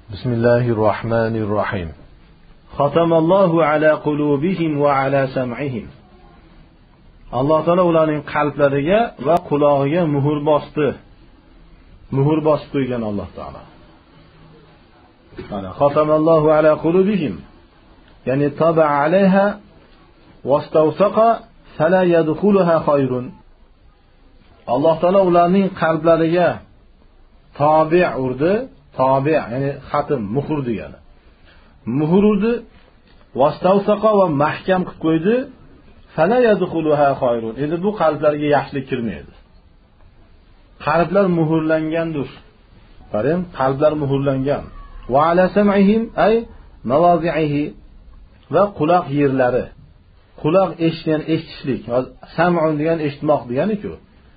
بسم الله الرحمن الرحيم ختم الله على قلوبهم وعلى سمعهم. Alloh taolo ularning qalblariga va qulog'iga muhr bosdi. Muhr bosib qo'ygan Alloh taolo. Mana khatamallohu ala qulubihim. Ya'ni taba alayha wastawsaqa fala yadkhuluha khayrun. Alloh taolo ularning qalblariga tabi' urdi. Tabi' ya'ni xatm, muhr degani. Muhr urdi, wastawsaqa va mahkam qilib qo'ydi. Fala yadkhuluha khayrun. Endi bu qalblarga yaxshilik kirmaydi. Qalblar muhrlangandir. Qarang, qalblar muhrlangan. Va ala sam'ihim ay mawazi'ihi va quloq yerlari. Quloq eshitgan eshitishlik. Sam'un degan eshitmoq degani-ku.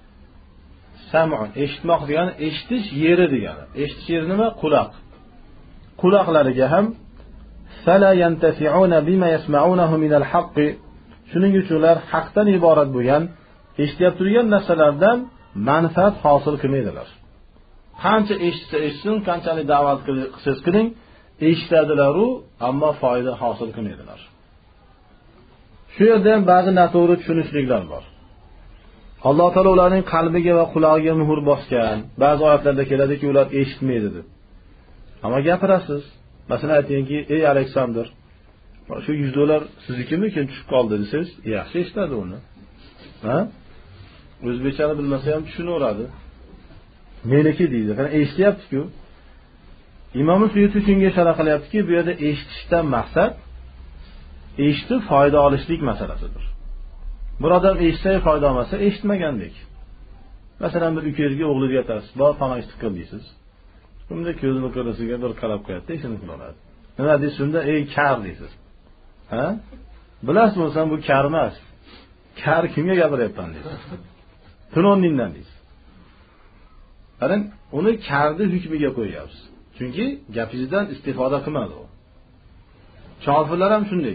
Sam'un eshitmoq degani eshitish yeri degani. Eshitish yeri nima? Quloq. Quloqlariga ham fala yantafi'una bima yasma'unahu min al-haqq. Shuning uchun ular haqdan iborat bo'lgan, eshitib turgan narsalardan manfaat hosil qilmaydilar. Qancha eshitsa eshitsin, qanchalik da'vat qilsangiz qiling, eshitadilar-u, ammo foyda hosil qilmaydilar. Shu yerda ham ba'zi noto'g'ri tushunishliklar bor. Alloh taolo ularning qalbiga va qulog'iga muhr bosgan. Ba'zi oyatlarda keladiki, ular eshitmaydi deb. Ammo gapirasiz. Masalan, aytingki, ey Aleksandr, shu $100 siznikimi, keyin tushib qoldi desangiz, yaxshi eshitadi uni. Ha? O'zbekchani bilmasa ham tushunaveradi. Meniki deydi. Qani eshityapti-ku. Imom Suyuti shunga ishora qilyaptiki, bu yerda eshitishdan maqsad eshitib foyda olishlik masalasidir. Bir odam eshitsa foyda olmasa, eshitmagandek. Masalan, bir ukangizga o'g'liga aytasiz, "Bor, falon ishni qil" deysiz. Unda ko'zini ko'rasiga bir qarab qo'yadi, ishini qiladi. Nima deysiz shunda? "Ey kar" deysiz. Ha? Bilasiz bo'lsa bu kar emas. Kar kimga gapiryapman deysiz. Tunoningdan deysiz. Qarang, uni karni hukmiga qo'yapsiz. Chunki gapingizdan istifoda qilmadi u. Kofirlar ham shunday.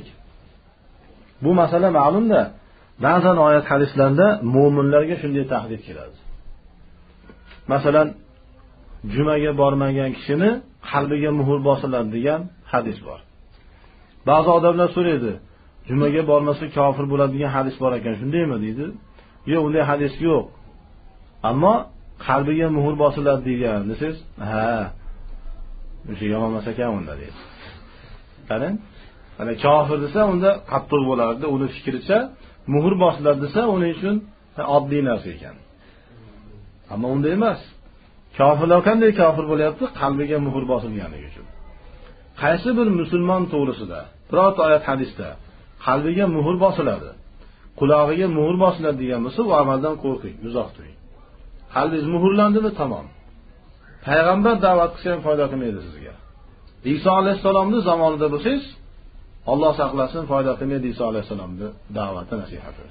Bu masala ma'lumda, ba'zan oyat hadislarda mu'minlarga shunday tahdid keladi. Masalan, jumaga bormagan kishini qalbiga muhr bosiladi degan hadis bor. Ba'zi odamlar so'raydi, jumaga bormasa kofir bo'ladi degan hadis bor ekan, shundaymi deydi? Yo'q, unday hadis yo'q. Ammo qalbiga muhr bosiladi degan desiz, ha. O'sha yomon emas ekan unda deydi. Qarang, ana kofir desa unda qattiq bo'lardi, uni fikricha muhr bosiladi desa, uning uchun oddiy narsa ekan. Ammo unday emas. Kofirlar qanday kofir bo'lyapti? Qalbiga muhr bosilganligi uchun. Qaysi bir musulmon to'g'risida, birorta oyat hadisda qalbiga muhr bosiladi, qulog'iga muhr bosiladi degan bo'lsa, u amaldan qo'rqing, uzoq turing. Qalbingiz muhrlandimi? Tamom. Payg'ambar da'vat qilsa ham foyda qilmaydi sizga. Iso alayhisolamning zamonida bo'lsangiz, Alloh saqlasin, foyda qilmaydi Iso alayhisolamning da'vati, nasihati.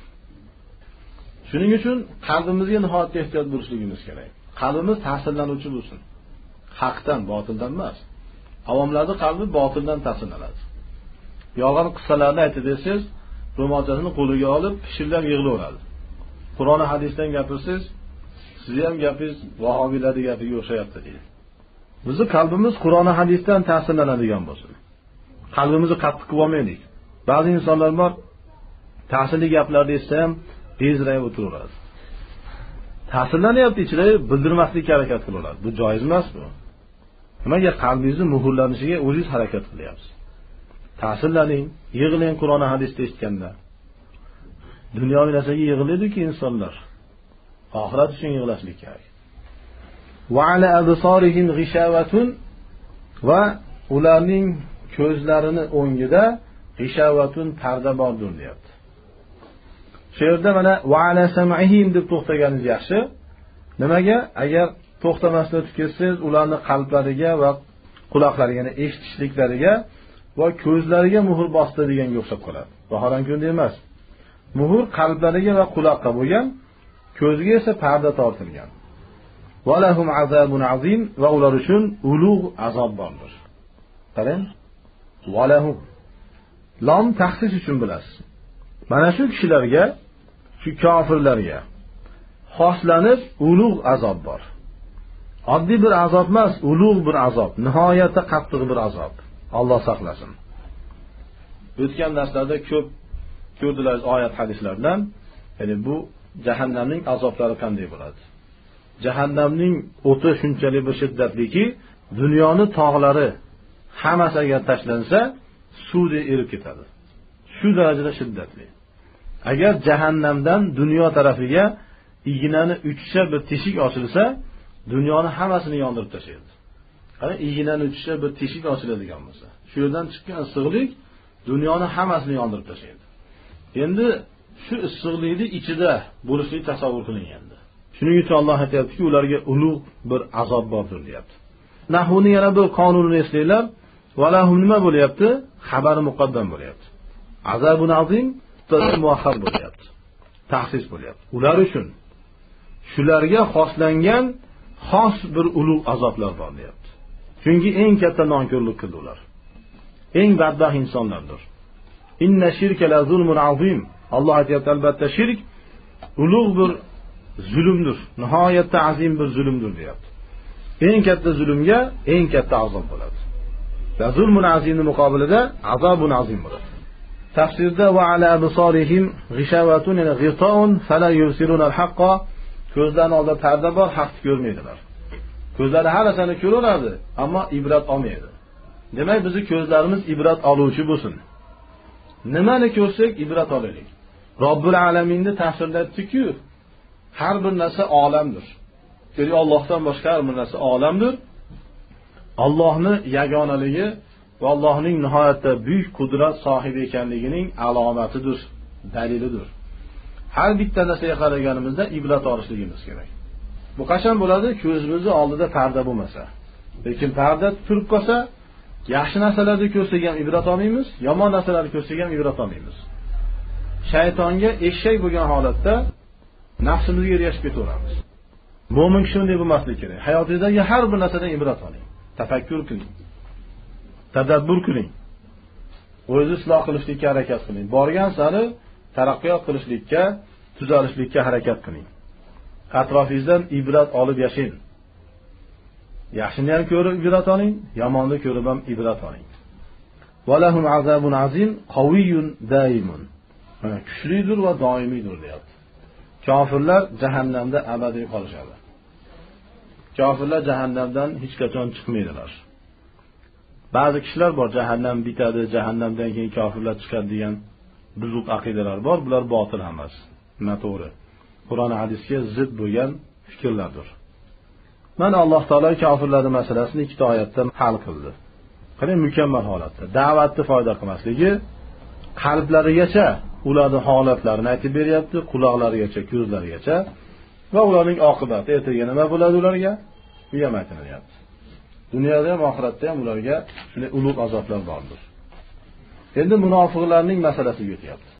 Shuning uchun qalbimizga nihoyatda ehtiyot bo'lishligimiz kerak. Qalbimiz ta'sirlanuvchi bo'lsin. Haqdan, botildan emas. Avomlarning qalbi botildan ta'sirlanadi. Yolg'on qissalarni aytib desangiz, ro'molchasini qo'liga olib, pishillab yig'laveradi. Qur'on hadisdan gapirsangiz, sizni ham gapingiz vahobiylarning gapiga o'xshayapti deydi. Bizning qalbimiz Qur'on hadisdan ta'sirlanadigan bo'lsin. Qalbimizni qattiq qilib olmaylik. Ba'zi insonlar bor, ta'sirli gaplarni eshitsa ham bezrayib o'tiraveradi. Ta'sirlanyapti, ichida bildirmaslikka harakat qilaveradi. Bu joiz emas bu. Nimaga qalbingizni muhrlanishiga o'zingiz harakat qilyapsiz? Ta'sirlaning, yig'lang Qur'on hadisda eshitganda. Dunyoviy narsaga yig'laydi-ku insonlar. Oxirat uchun yig'lashlik kerak. Va ala absarihim g'ishawatun va ularning ko'zlarini o'ngida g'ishawatun parda bordir deyapti. Shu yerda mana va ala sam'ihim deb to'xtaganingiz yaxshi. Nimaga? Agar to'xtamasdan o'tib ketsangiz, ularning qalblariga va quloqlariga, ya'ni eshitishliklariga va ko'zlariga muhr bosdi deganga o'xshab qoladi. Vaholanki unday emas. Muhr qalblariga va quloqqa bo'lgan, ko'zga esa parda tortilgan. Va lahum azabun azim va ular uchun ulug' azob bordir. Qarang. Va lahum lam taxsis uchun bilasiz. Mana shu kishilarga, shu kofirlarga xoslanib ulug' azob bor. Oddiy bir azob emas, ulug' bir azob, nihoyatda qattiq bir azob. Alloh saqlasin. O'tgan darslarda ko'p ko'rdilar oyat hadislardan. Ya'ni bu jahannamning azoblari qanday bo'ladi? Jahannamning o'ti shunchalik bir shiddatliki, dunyoning tog'lari hammasi agar tashlansa, suvda erib ketadi. Shu darajada shiddatli. Agar jahannamdan dunyo tarafiga ignani uchcha bir teshik ochilsa, dunyoni hammasini yondirib tashlaydi. Qani ignani uchcha bir teshik ochiladigan bo'lsa, shu yerdan chiqqan issiqlik dunyoni hammasini yondirib tashlaydi. Endi shu issiqlikning ichida bo'lishni tasavvur qiling endi. Shuning uchun Alloh aytayaptiki, ularga ulug' bir azob bordir, deyapti. Nahvning yana bir qonunini eslanglar. Valahum nima bo'lyapti? Xabari muqaddam bo'lyapti. Azabun azim muaxxar bo'lyapti. Taxsis bo'lyapti. Ular uchun shularga xoslangan xos bir ulug' azoblar bor, deyapti. Chunki eng katta nonko'rlik qildi ular. Eng badbaxt insonlardir. Inna shirka la zulmun azim. Alloh aytayapti, albatta shirk ulug' bir zulmdir. Nihoyatda azim bir zulmdir, deyapti. Eng katta zulmga eng katta azob bo'ladi. Va zulmun azimning muqobilida azobun azim bo'ladi. Tafsirda va ala absarihim ghishavatun yani ghita'un fala yusiruna al-haqqa, ko'zlarning oldida parda bor, haqni ko'rmaydilar. Ko'zlari har narsani ko'radi, ammo ibrat olmaydi. Demak, bizning ko'zlarimiz ibrat oluvchi bo'lsin. Nimani ko'rsak ibrat olaylik. Robbul alaminni tafsirlatdi-ku, har bir narsa olamdir. Ya'ni Allohdan boshqa har bir narsa olamdir. Allohning yagonaligi va Allohning nihoyatda buyuk qudrat sohibi ekanligining alomatidir, dalilidir. Har bitta narsaga qaraganimizda ibrat olishligimiz kerak. Bu qachon bo'ladi? Ko'zimizning oldida parda bo'lmasa. Lekin parda turib qolsa, yaxshi narsalarni ko'rsak ham ibrat olmaymiz, yomon narsalarni ko'rsak ham ibrat olmaymiz. Shaytonga eshak bo'lgan holatda nafsimizga ergashib ketaveramiz. Mo'min kishi bunday bo'lmasligi kerak. Hayotingizdagi har bir narsadan ibrat oling. Tafakkur qiling. Tadabbur qiling. O'zingizni isloh qilishga harakat qiling. Borgan sari taraqqiyot qilishlikka, tuzalishlikka harakat qiling. Atrofingizdan ibrat olib yashang. Yaxshini ham ko'rib ibrat oling, yomonni ko'rib ham ibrat oling. Valahum azabun azim qawiyyun daimun. Kuchlidir va doimiydir, deyapti. Kofirlar jahannamda abadiy qolishadi. Kofirlar jahannamdan hech qachon chiqmaydilar. Ba'zi kishilar bor, jahannam bitadi, jahannamdan keyin kofirlar chiqadi degan buzuq aqidalar bor. Bular botil emas. Noto'g'ri. Qur'on hadisga zid bo'lgan fikrlardir. Mana Alloh taolo kofirlarning masalasini ikkita oyatdan hal qildi. Qarang, mukammal holatda. Da'vatni foyda qilmasligi, qalblarigacha ularning holatlarini aytib beryapti, quloqlarigacha, ko'zlarigacha va ularning oqibati ertaga nima bo'ladi ularga? Bu ham aytilyapti. Dunyoda ham oxiratda ham ularga shunday ulug' azoblar bordir. Endi munofiqlarning masalasiga o'tyapti.